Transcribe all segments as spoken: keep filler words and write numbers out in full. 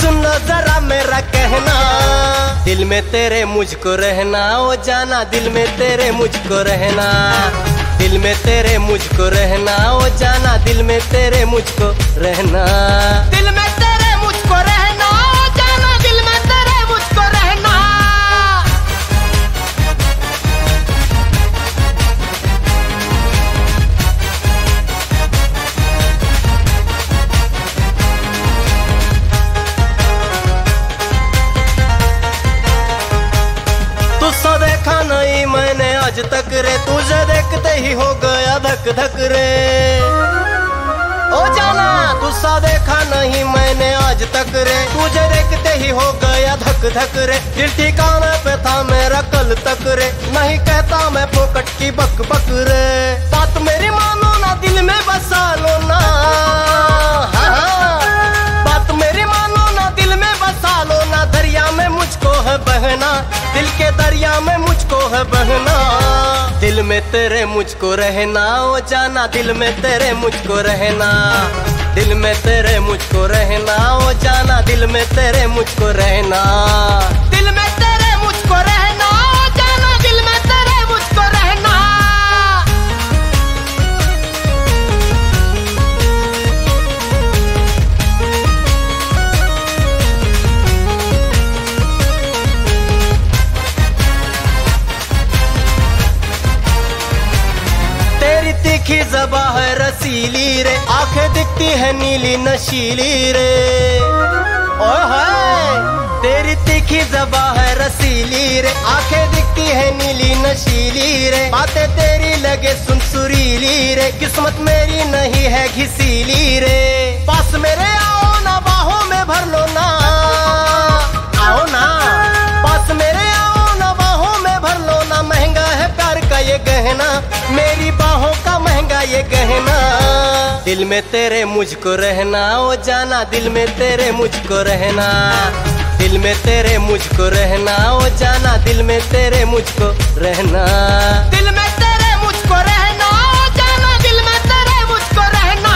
सुन लो जरा मेरा कहना, दिल में तेरे मुझको रहना, ओ जाना दिल में तेरे मुझको रहना, दिल में तेरे मुझको रहना, ओ जाना दिल में तेरे मुझको रहना, दिल में तेरे मुझको रहना, ओ जाना दिल में तेरे मुझको रहना। तुझसे देखा नहीं मैंने आज तक रे, तुझे देखते ही हो गया धक धक रे, ओ जाना तुझसे देखा नहीं मैंने आज तक रे, तुझे देखते ही हो गया धक धक रे, दिल ठिकाने पे था मेरा कल तक रे, नहीं कहता मैं फोकट की बक बक रे, बात मेरी मानो ना दिल में बसा लो ना, हाँ हाँ बात मेरी मानो ना दिल में बसा लो ना, दरिया में मुझको है बहना, दिल के दरिया में मुझको है बहना, दिल में तेरे मुझको रहना, ओ जाना दिल में तेरे मुझको रहना, दिल में तेरे मुझको रहना, ओ जाना दिल में तेरे मुझको रहना, दिल में तेरे मुझको रहना, ओ जाना दिल में तेरे मुझको रहना। तीखी ज़बां है रसीली रे, आंखें दिखती है नीली नशीली रे, ओए हाय तेरी तीखी ज़बां है रसीली रे, आंखें दिखती है नीली नशीली रे, बातें तेरी लगे सुनसुरीली रे, किस्मत मेरी नहीं है घिसीली रे, पास मेरे आओ ना बाहों में भर लो ना, आओ ना पास मेरे आओ ना बाहों में भर लो ना, महंगा है प्यार का ये गहना, मेरी बाहों का महंगा ये गहना, दिल में तेरे मुझको रहना, ओ जाना दिल में तेरे मुझको रहना, दिल में तेरे मुझको रहना, ओ जाना दिल में तेरे मुझको रहना, दिल में तेरे मुझको रहना, ओ जाना दिल में तेरे मुझको रहना।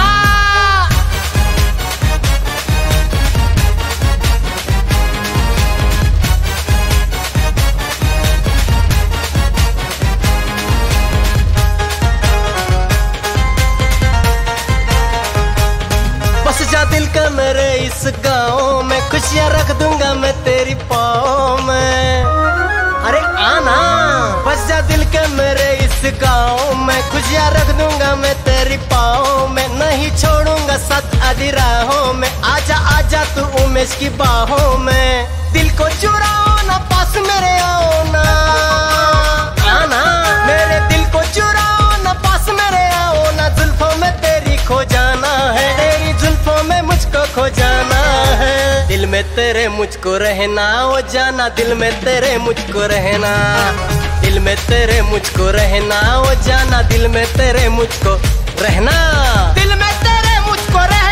बस जा दिल का मेरे इस गाँव में, खुशियाँ रख दूंगा मैं तेरी पाँव में, अरे आना बस जा दिल के मेरे इस गाँव में, खुशियाँ रख दूंगा मैं तेरी पाँव में, नहीं छोड़ूंगा साथ आधी राहों में, आजा आजा तू उमेश की बाहों में, दिल को चुराओ ना पास मेरे आओ ना, आना मेरे दिल को चुराओ ना पास मेरे आओ ना, जुल्फों में तेरी खो जाना है, तेरी जुल्फों में मुझको खो जाना है, दिल में तेरे मुझको रहना, ओ जाना दिल में तेरे मुझको रहना, दिल में तेरे मुझको रहना, ओ जाना दिल में तेरे मुझको रहना, दिल में तेरे मुझको रहना।